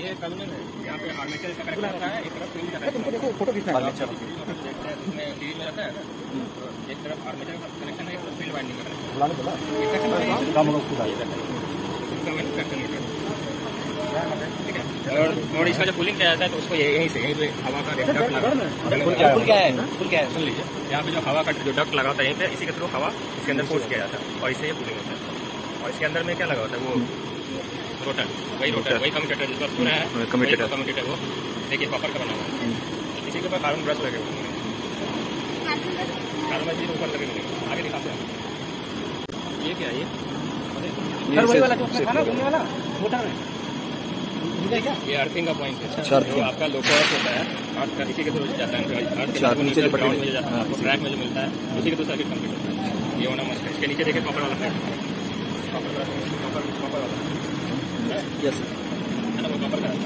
ये कल में यहाँ पे आर्मेचर का कनेक्शन होता है, एक तरफ फ्यूल का कनेक्शन होता है। फोटो खींचना है अच्छा उसमें सीरीज में रहता है ना, एक तरफ आर्मेचर का कनेक्शन है, एक तरफ फील्ड वाइंडिंग का कनेक्शन। बुलाने बोला काम होगा उसको ठीक है। और इसका जो कूलिंग किया जाता है तो उसको यहीं से यहीं पे हवा का डक्ट लगा, फुल क्या है सुन लीजिए, यहाँ पे जो हवा का जो डक्ट लगा होता है यहीं पे, इसी के थ्रू हवा इसके अंदर फोर्स किया जाता है और इससे ये कूलिंग होता है। और इसके अंदर में क्या लगा होता है, वो रोटर, वही कम्यूटेटर जिसका पूरा है, कम्यूटेटर वो देखिए कॉपर का बना हुआ है। इसी के ऊपर कार्बन ब्रश लगे हुए हैं, कार्बन ब्रश ऊपर लगे हुए हैं। आगे दिखाते हैं ये क्या है, ये अर्थिंग का पॉइंट है। जो आपका लोको अर्थ होता है, अर्थ का इसी के थ्रू जाता है, अर्थ नीचे ग्राउंड में जाता है, आपको ट्रैक में जो मिलता है उसी के थ्रू सर्किट कंप्लीट होता है। ये होना मस्ट है। इसके नीचे देखिए कॉपर वाला है, कॉपर वाला यस है ना, वो कॉपर का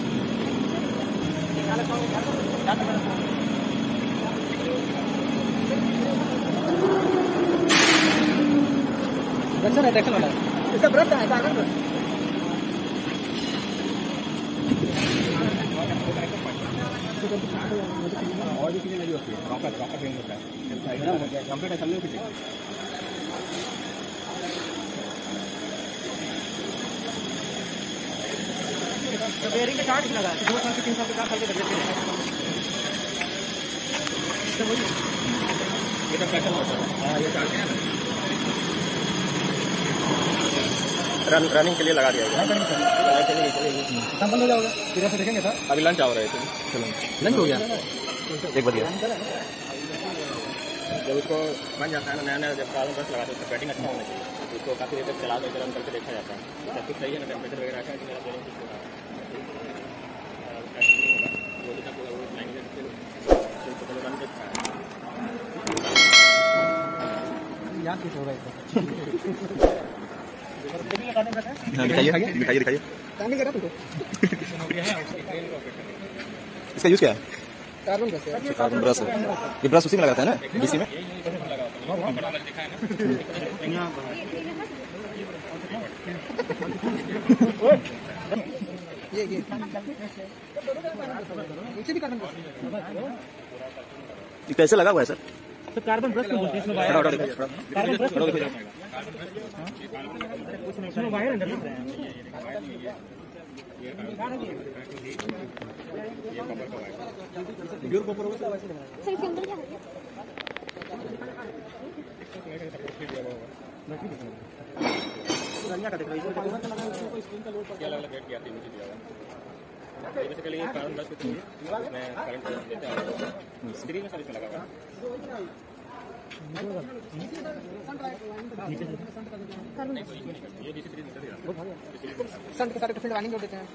ट्रैक्शन वाला इसका ब्रश है और भी चीजें लगी होती है, रॉकेट रिंग होता है, कंप्लीट है चलने की। बेयरिंग का चार्ट लगा 2 साल से 3 साल के 4 साल के बजट में ये तो पैटर्न होता है। हाँ ये चार्ट है रनिंग के लिए लगा दिया गया। बंद हो जाएगा फिर ऐसे देखेंगे सर। अभी लंच आ रहा है, चलो लंच हो गया एक बढ़िया। जब उसको बन जाता है ना, नया जब कार्बन ब्रश लगाते हैं उसका बैटिंग अच्छा होना चाहिए, उसको काफ़ी देर तक चला कर रन करके देखा जाता है सब कुछ सही है ना, टेम्परेचर वगैरह अच्छा है कि मेरा बैटिंग ठीक होगा। याद किस हो रहा है दिखाइए इसका यूज क्या है? कार्बन ब्रश है। ये ब्रश उसी में लगाता है ना, डीसी में। ये नीचे भी कार्बन ब्रश कैसे लगा हुआ है सर? तो कार्बन ब्रश को बोलते हैं, इसमें वायर अंदर बेसिकली कार्बन ब्रश होती है, उसमें करंट देते हैं स्क्रीन में सर्विस लगा हुआ है। ये डीसी सीरीज संत के सारे फील्ड वाइंडिंग जोड़ देते हैं।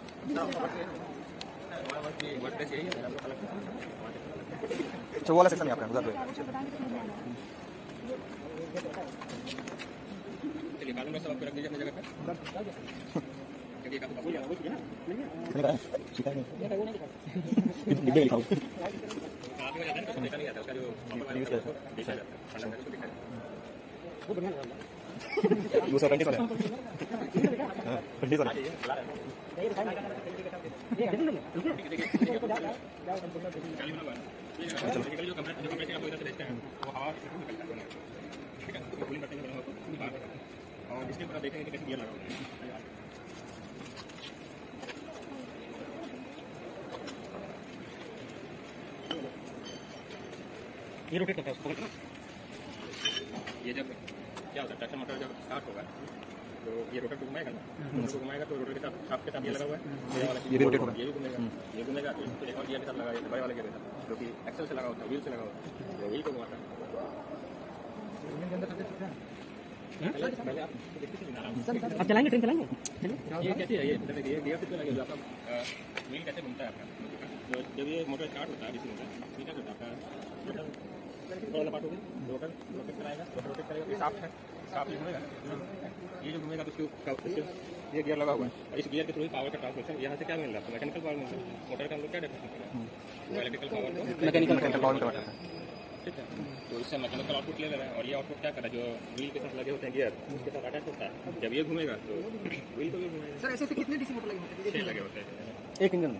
अच्छा वो वाला सेक्शन है आपका उधर पे। चलिए कार्बन ब्रश आपको रख दीजिए अपनी जगह पे। दूसरा कंडीशन है। कंडीशन और इसके ऊपर देखेंगे कैसे गियर लगा हुआ है। ये रोटेट करता है उसको। ये जब क्या होता है, ट्रैक्शन मोटर जब स्टार्ट होगा तो ये रोटर को घुमाएगा ना, रोटर घुमाएगा तो रोटर के साथ आपके साथ ये लगा हुआ है, ये भी रोटेट होगा, ये भी घूमेगा, ये घूमेगा तो इसको एक और गियर के साथ लगा, बड़े वाले गियर के साथ जो कि एक्सल से लगा होता है, व्हील से लगा होता है, तो यही को घुमाता है। आप चलाएंगे, ट्रेन चलाएंगे? ये कैसे है, ये गियर से लगे जो आपका व्हील कैसे घूमता है आपका, जब ये मोटर स्टार्ट होता है डीसी मोटर, ठीक है, तो आपका वाला पार्ट होगा, रोटर रोटेट कराएगा, रोटेट करेगा, ये साफ है, साफ ये घूमेगा, ये जो घूमेगा तो उसके ये गियर लगा हुआ है, इस गियर के थ्रू पावर का ट्रांसमिशन यहाँ से क्या मिल रहा है, मैकेनिकल पावर मिल रहा है। मोटर का हम लोग क्या डिफरेंस कर रहे हैं, इलेक्ट्रिकल पावर मैकेनिकल पावर ठीक है। तो इससे मैकेनिकल आउटपुट ले रहा है और ये आउटपुट क्या कर रहा है, जो व्हील के साथ लगे होते हैं गियर उसके साथ अटैच होता है। जब ये घूमेगा तो व्हील को भी घुमाएगा। सर ऐसे कितने डीसी मोटर लगे होते हैं? 6 लगे होते हैं एक इंजन में।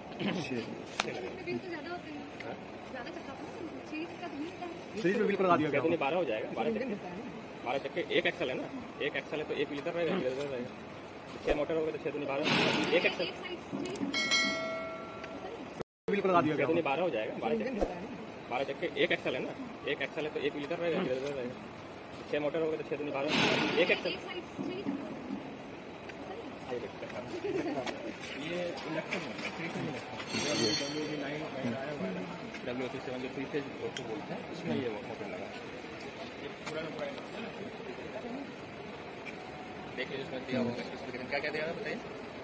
सीरीज में व्हील को लगा दिया गया। कितने 12 हो जाएगा, 12 चक्के, एक एक्सल है ना, एक एक्सल है तो एक व्हील इधर रहेगा, एक इधर रहेगा। 6 मोटर हो गए तो 6 दूनी 12, एक एक्सल व्हील को लगा दिया गया। कितने 12 हो जाएगा, 12 चक्के, एक एक्सल है ना, एक एक्सल है तो एक व्हील इधर रहेगा, एक इधर रहेगा। 6 मोटर हो गए तो 6 दूनी 12, एक एक्सल। ये इंडक्शन है, 3 फेज इंडक्शन, WD9 आया हुआ है, W37 जो 3 फेज ऑटो बोलते हैं, इसमें ये मोटर लगा। ये पूरा का पूरा देखिए इसमें दिया होगा स्पेसिफिकेशन, क्या क्या दिया है बताइए।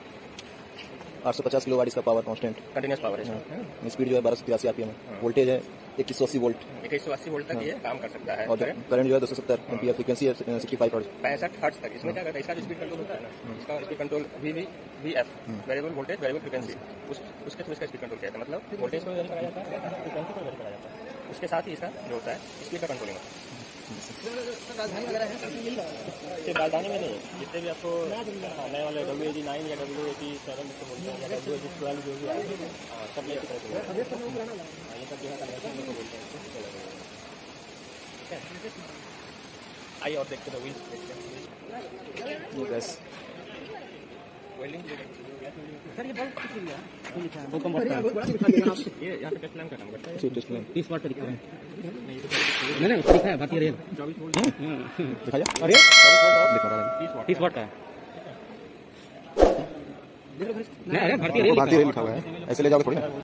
850 किलोवाट इसका पावर कांस्टेंट, कंटिन्यूस पावर है, स्पीड जो है 1283 आरपीएम है, वोल्टेज है 2180 वोल्ट 2180 वोल्ट तक ये काम कर सकता है। और करंट जो है 270 एम्पीयर, फ्रीक्वेंसी है 65 हर्ट्ज। 65 हर्ट्ज तक। इसमें क्या करता है, इसका स्पीड कंट्रोल होता है ना, इसका speed control VF variable voltage variable frequency, उसके थ्रू इसका स्पीड कंट्रोल किया जाता है। मतलब वोल्टेज को वेरी कराया जाता है, फ्रीक्वेंसी को वेरी कराया जाता है, उसके साथ ही इसका जो होता है स्पीड का कंट्रोलिंग होता है। राजधानी वगैरह है सिर्फ राजधानी में नहीं, जितने भी आपको नए वाले WD9 या W87 जिसको बोलते हैं या W12 जो भी आए सब ये तरह से ये सब जो है कन्वर्शन को बोलते हैं। ठीक है, आइए और देखते हैं व्हील्स गैस वेल्डिंग। सर ये बहुत कुछ लिया है, वो कम बढ़ता है। ये यहाँ पे टेस्ट लाइन का काम करता है, 30 वाट तरीका है। नहीं तरीका है भारतीय रेल 24 वोल्ट दिखाइए, अरे 30 वाट का है। नहीं अरे भारतीय रेल भारतीय रेल लिखा हुआ है, ऐसे ले जाओगे थोड़ी ना।